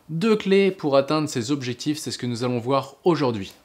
2 clés pour atteindre ces objectifs, c'est ce que nous allons voir aujourd'hui.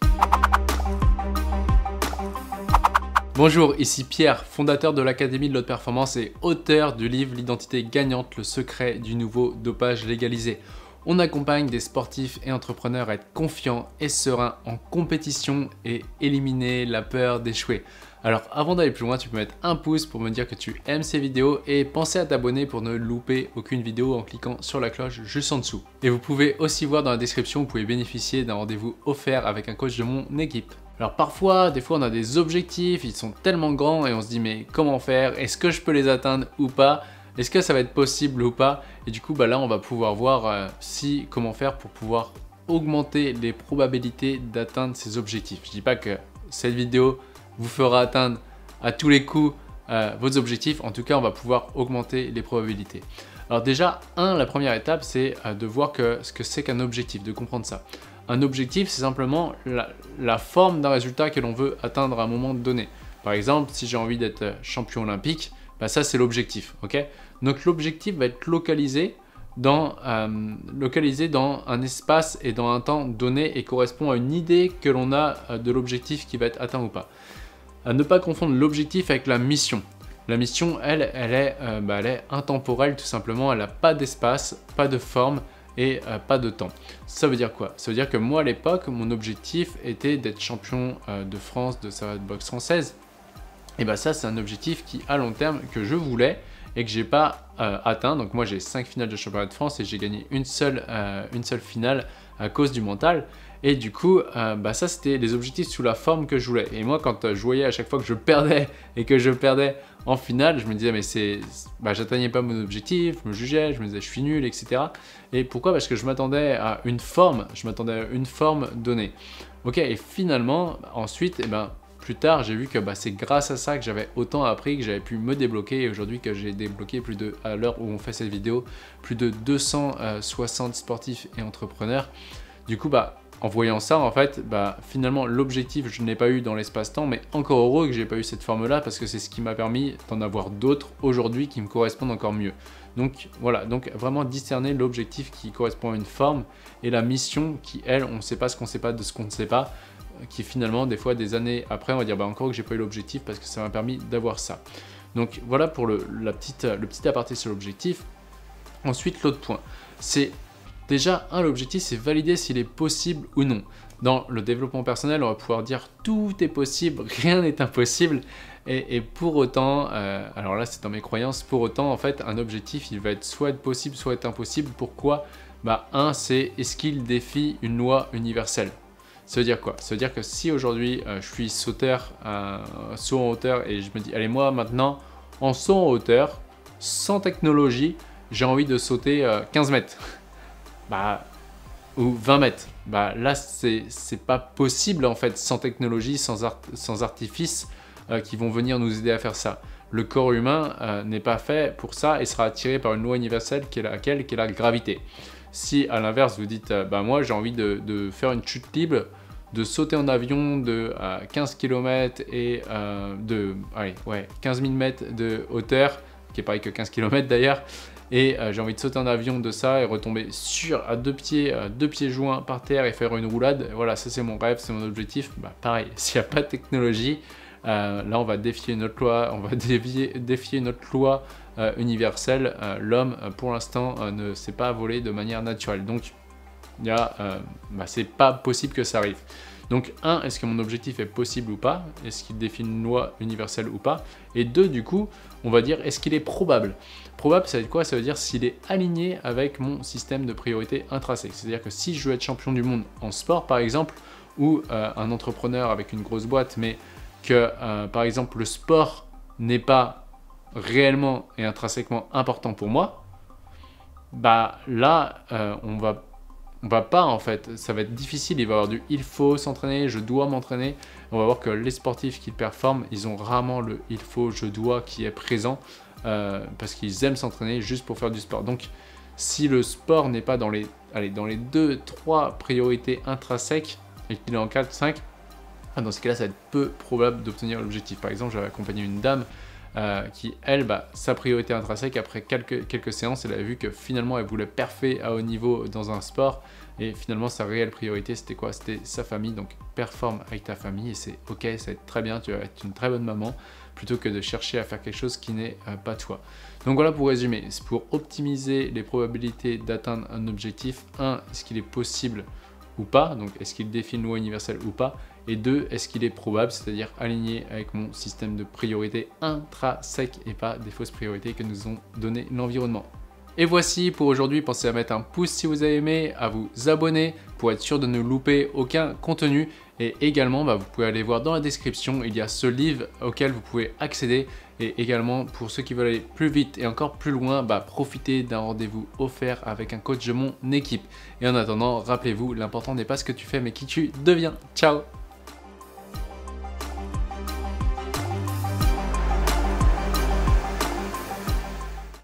Bonjour, ici Pierre, fondateur de l'Académie de l'Haute Performance et auteur du livre L'identité gagnante, le secret du nouveau dopage légalisé. On accompagne des sportifs et entrepreneurs à être confiants et sereins en compétition et éliminer la peur d'échouer. Alors avant d'aller plus loin, tu peux mettre un pouce pour me dire que tu aimes ces vidéos et penser à t'abonner pour ne louper aucune vidéo en cliquant sur la cloche juste en dessous. Et vous pouvez aussi voir dans la description, vous pouvez bénéficier d'un rendez-vous offert avec un coach de mon équipe. Alors parfois, des fois on a des objectifs, ils sont tellement grands et on se dit mais comment faire? Est-ce que je peux les atteindre ou pas? Est-ce que ça va être possible ou pas? Et du coup là on va pouvoir voir comment faire pour pouvoir augmenter les probabilités d'atteindre ces objectifs. Je dis pas que cette vidéo vous fera atteindre à tous les coups vos objectifs. En tout cas, on va pouvoir augmenter les probabilités. Alors déjà, la première étape, c'est de voir ce que c'est qu'un objectif, de comprendre ça. Un objectif, c'est simplement la forme d'un résultat que l'on veut atteindre à un moment donné. Par exemple, si j'ai envie d'être champion olympique, ça c'est l'objectif. Okay, donc l'objectif va être localisé dans un espace et dans un temps donné et correspond à une idée que l'on a de l'objectif qui va être atteint ou pas. À ne pas confondre l'objectif avec la mission. La mission, elle est intemporelle tout simplement, elle n'a pas d'espace, pas de forme et pas de temps. Ça veut dire quoi? Ça veut dire que moi à l'époque, mon objectif était d'être champion de France de salle de boxe française. Et ça c'est un objectif qui à long terme que je voulais et que j'ai pas atteint. Donc moi j'ai 5 finales de championnat de France et j'ai gagné une seule finale à cause du mental. Et du coup, ça c'était les objectifs sous la forme que je voulais. Et moi, quand je voyais à chaque fois que je perdais et que je perdais en finale, je me disais mais j'atteignais pas mon objectif, je me jugeais, je me disais je suis nul, etc. Et pourquoi? Parce que je m'attendais à une forme, donnée. Ok, et finalement, ensuite, plus tard, j'ai vu que c'est grâce à ça que j'avais autant appris, que j'avais pu me débloquer. Et aujourd'hui, que j'ai débloqué à l'heure où on fait cette vidéo, plus de 260 sportifs et entrepreneurs. Du coup, en voyant ça, en fait, finalement, l'objectif, je ne l'ai pas eu dans l'espace-temps, mais encore heureux que je n'ai pas eu cette forme-là parce que c'est ce qui m'a permis d'en avoir d'autres aujourd'hui qui me correspondent encore mieux. Donc voilà, donc vraiment discerner l'objectif qui correspond à une forme et la mission qui, elle, on ne sait pas ce qu'on ne sait pas de ce qu'on ne sait pas, qui finalement, des fois, des années après, on va dire encore que j'ai pas eu l'objectif parce que ça m'a permis d'avoir ça. Donc voilà pour le petit aparté sur l'objectif. Ensuite, l'autre point, c'est déjà, l'objectif, c'est valider s'il est possible ou non. Dans le développement personnel, on va pouvoir dire tout est possible, rien n'est impossible. Et pour autant, alors là, c'est dans mes croyances, pour autant, en fait, un objectif, il va être soit être possible, soit être impossible. Pourquoi? C'est est-ce qu'il défie une loi universelle? Ça veut dire quoi? Ça veut dire que si aujourd'hui, je suis sauteur, saut en hauteur, et je me dis, allez, moi, maintenant, en saut en hauteur, sans technologie, j'ai envie de sauter 15 mètres. Ou 20 mètres. Là, c'est pas possible en fait sans technologie, sans artifice qui vont venir nous aider à faire ça. Le corps humain n'est pas fait pour ça et sera attiré par une loi universelle qui est la gravité. Si à l'inverse vous dites moi j'ai envie de faire une chute libre, de sauter en avion de 15 km et 15 000 mètres de hauteur, qui est pareil que 15 km d'ailleurs, et j'ai envie de sauter en avion de ça et retomber à deux pieds joints par terre et faire une roulade. Voilà, ça c'est mon rêve, c'est mon objectif. Pareil, s'il n'y a pas de technologie, là on va défier notre loi, défier notre loi universelle. L'homme, pour l'instant, ne sait pas voler de manière naturelle. Donc, c'est pas possible que ça arrive. Donc, est-ce que mon objectif est possible ou pas? Est-ce qu'il défie une loi universelle ou pas? Et 2, du coup, on va dire, est-ce qu'il est probable? Probable, ça veut dire quoi? Ça veut dire s'il est aligné avec mon système de priorité intrinsèque. C'est-à-dire que si je veux être champion du monde en sport, par exemple, ou un entrepreneur avec une grosse boîte, mais que, par exemple, le sport n'est pas réellement et intrinsèquement important pour moi, là, on va pas en fait, ça va être difficile, il va y avoir il faut s'entraîner, je dois m'entraîner. On va voir que les sportifs qui performent, ils ont rarement le il faut, je dois qui est présent parce qu'ils aiment s'entraîner juste pour faire du sport. Donc si le sport n'est pas dans les 2-3 priorités intrinsèques et qu'il est en 4-5, dans ce cas-là, ça va être peu probable d'obtenir l'objectif. Par exemple, j'avais accompagné une dame qui elle, sa priorité intrinsèque, après quelques séances, elle a vu que finalement elle voulait perfer à haut niveau dans un sport, et finalement sa réelle priorité c'était quoi? C'était sa famille. Donc performe avec ta famille et c'est ok, ça va être très bien, tu vas être une très bonne maman, plutôt que de chercher à faire quelque chose qui n'est pas toi. Donc voilà, pour résumer, c'est pour optimiser les probabilités d'atteindre un objectif. 1, est-ce qu'il est possible ou pas? Donc est-ce qu'il défie une loi universelle ou pas? Et 2, est-ce qu'il est probable, c'est-à-dire aligné avec mon système de priorité intrinsèque et pas des fausses priorités que nous ont donné l'environnement. Et voici pour aujourd'hui, pensez à mettre un pouce si vous avez aimé, à vous abonner pour être sûr de ne louper aucun contenu. Et également, vous pouvez aller voir dans la description, il y a ce livre auquel vous pouvez accéder. Et également, pour ceux qui veulent aller plus vite et encore plus loin, profitez d'un rendez-vous offert avec un coach de mon équipe. Et en attendant, rappelez-vous, l'important n'est pas ce que tu fais, mais qui tu deviens. Ciao!